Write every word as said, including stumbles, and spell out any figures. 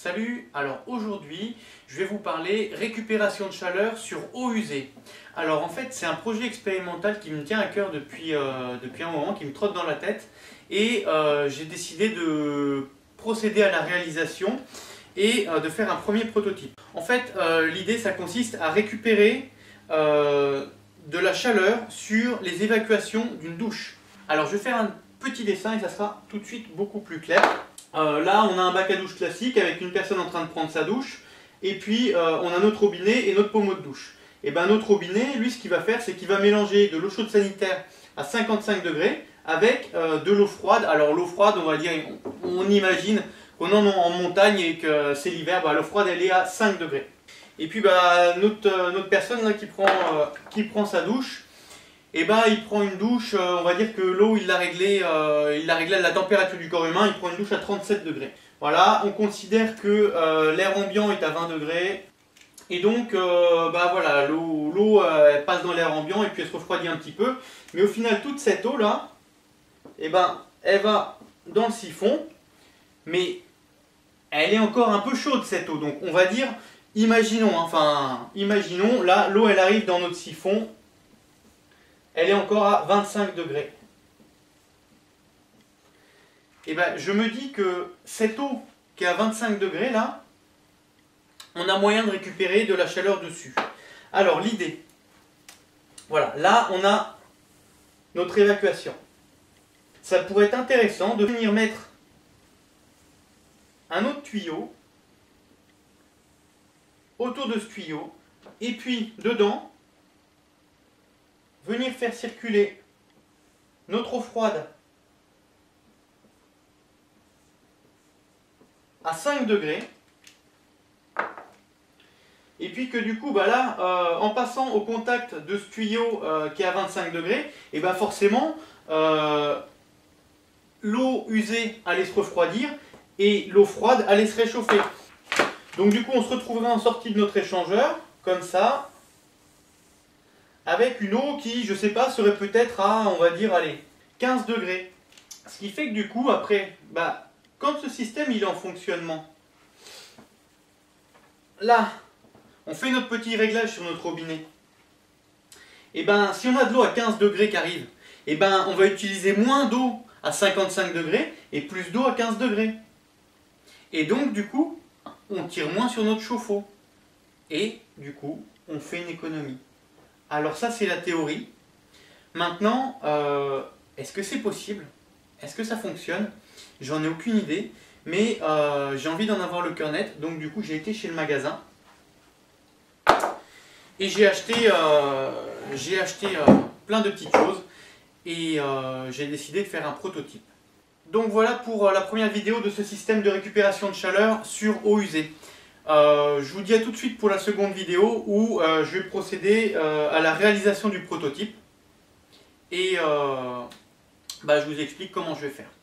Salut, alors aujourd'hui je vais vous parler récupération de chaleur sur eau usée. Alors en fait c'est un projet expérimental qui me tient à cœur depuis, euh, depuis un moment, qui me trotte dans la tête et euh, j'ai décidé de procéder à la réalisation et euh, de faire un premier prototype. En fait euh, l'idée ça consiste à récupérer euh, de la chaleur sur les évacuations d'une douche. Alors je vais faire un petit dessin et ça sera tout de suite beaucoup plus clair. Euh, là, on a un bac à douche classique avec une personne en train de prendre sa douche. Et puis, euh, on a notre robinet et notre pommeau de douche. Et bien, notre robinet, lui, ce qu'il va faire, c'est qu'il va mélanger de l'eau chaude sanitaire à cinquante-cinq degrés avec euh, de l'eau froide. Alors, l'eau froide, on va dire, on, on imagine qu'on en a en montagne et que c'est l'hiver. Bah, l'eau froide, elle est à cinq degrés. Et puis, bah, notre, euh, notre personne là, qui, prend, euh, qui prend sa douche, et ben il prend une douche, euh, on va dire que l'eau il l'a réglé, euh, il l'a réglé à la température du corps humain, il prend une douche à trente-sept degrés. Voilà, on considère que euh, l'air ambiant est à vingt degrés. Et donc, euh, bah voilà, l'eau l'eau euh, passe dans l'air ambiant et puis elle se refroidit un petit peu. Mais au final, toute cette eau là, et ben, elle va dans le siphon, mais elle est encore un peu chaude cette eau. Donc on va dire, imaginons, enfin, imaginons, là l'eau elle arrive dans notre siphon. Elle est encore à vingt-cinq degrés. Et ben, je me dis que cette eau qui est à vingt-cinq degrés là, on a moyen de récupérer de la chaleur dessus. Alors l'idée, voilà, là on a notre évacuation. Ça pourrait être intéressant de venir mettre un autre tuyau autour de ce tuyau et puis dedans, venir faire circuler notre eau froide à cinq degrés et puis que du coup bah là euh, en passant au contact de ce tuyau euh, qui est à vingt-cinq degrés et ben forcément euh, l'eau usée allait se refroidir et l'eau froide allait se réchauffer. Donc du coup on se retrouvera en sortie de notre échangeur comme ça, avec une eau qui, je sais pas, serait peut-être à, on va dire, allez, quinze degrés. Ce qui fait que du coup, après, bah, quand ce système il est en fonctionnement, là, on fait notre petit réglage sur notre robinet. Et ben, si on a de l'eau à quinze degrés qui arrive, et ben, on va utiliser moins d'eau à cinquante-cinq degrés et plus d'eau à quinze degrés. Et donc, du coup, on tire moins sur notre chauffe-eau. Et, du coup, on fait une économie. Alors ça c'est la théorie. Maintenant, euh, est-ce que c'est possible? Est-ce que ça fonctionne? J'en ai aucune idée, mais euh, j'ai envie d'en avoir le cœur net. Donc du coup j'ai été chez le magasin et j'ai acheté, euh, j'ai acheté euh, plein de petites choses et euh, j'ai décidé de faire un prototype. Donc voilà pour la première vidéo de ce système de récupération de chaleur sur eau usée. Euh, je vous dis à tout de suite pour la seconde vidéo où euh, je vais procéder euh, à la réalisation du prototype et euh, bah, je vous explique comment je vais faire.